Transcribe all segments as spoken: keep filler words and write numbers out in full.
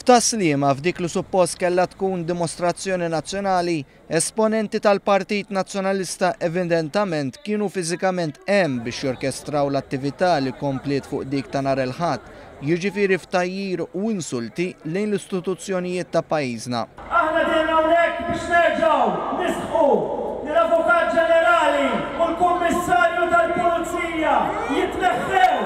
F'Taslima f'dik li suppost kellha tkun dimostrazzjoni nazzjonali, esponenti tal-Partit Nazzjonalista evidentament kienu fiżikament hemm biex jorkestraw l-attività li komplet fuq dik ta' nhar il-Ħadd, jiġifieri f'tajjir u insulti lejn l-istituzzjonijiet ta' pajjiżna. Aħna dejna hawnhekk biex nerġgħu nisħu li l-Avukat Ġenerali u l-Kummissarju tal-Pulizija jitneħħew.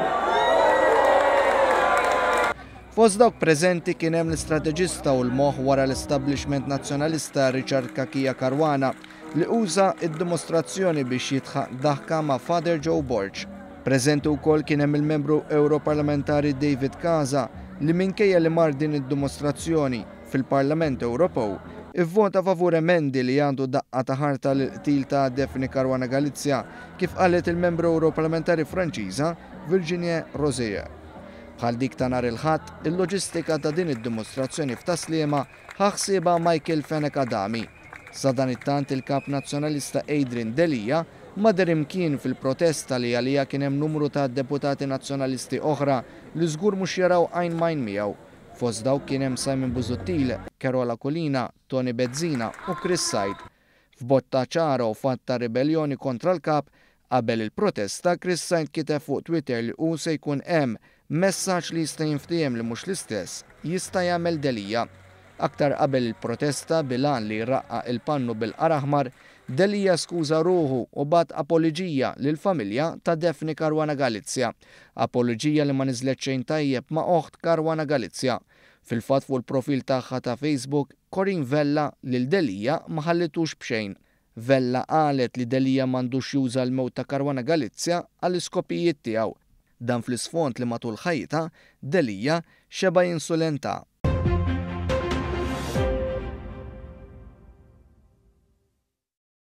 Fost dawk preżenti kien hemm l-istrateġista u l-moħħ wara l-establishment nazzjonalista Richard Kakija Caruana li uża id-dimostrazzjoni biex jitħaq daħka ma' Father Joe Borg. Preżenti wkoll kien hemm il-membru Ewroparlamentari David Casa li minkejja li mar din id-dimostrazzjoni fil-Parlament Ewropew ivvota favur emendi li għandu daqqa ta' ħarta l-qtil ta' Daphne Caruana Galizia kif qalet il-membru Ewroparlamentari Franċiża Virginie Rozier. Bħal dik ta' nhar il-Ħadd, il-loġistika ta' din id-dimostrazzjoni f'Taslima ħaħsiebha Michael Fenek Adami. Sa dan it-tant il-kap nazzjonalista Adrian Delija mader imkien fil-protesta li għalija kien hemm numru ta' deputati nazzjonalisti oħra li żgur mhux jaraw għajn majn miegħu. Fost dawk kien hemm Simon Busuttil, Carola Colina, Tony Bezzina u Chris Said. F'botta ċara u fatta ribellioni kontra l-kap, qabel il-protesta Chris Said kiteb fuq Twitter li hu se jkun hemm messaġġ li jista' jinftiem li mhux l-istess jista' jagħmel Delija. Aktar qabel il-protesta bilan li raqqa il-pannu bil-qar aħmar, Delija skuża ruħu u bat apoloġija lill-familja ta' Daphne Caruana Galizia. Apoloġija li ma niżlet xejn tajjeb ma' oħt Caruana Galizia. Fil-fatt fuq il-profil tagħha ta' Facebook, Corinne Vella lil Delija ma ħallitux b'xejn. Vella qalet li Delija m'għandux juża l-mewt ta' Caruana Galizia għall-iskopijiet tiegħu. Dan fl-isfond li matul ħajta, Delija xeba jinsulenta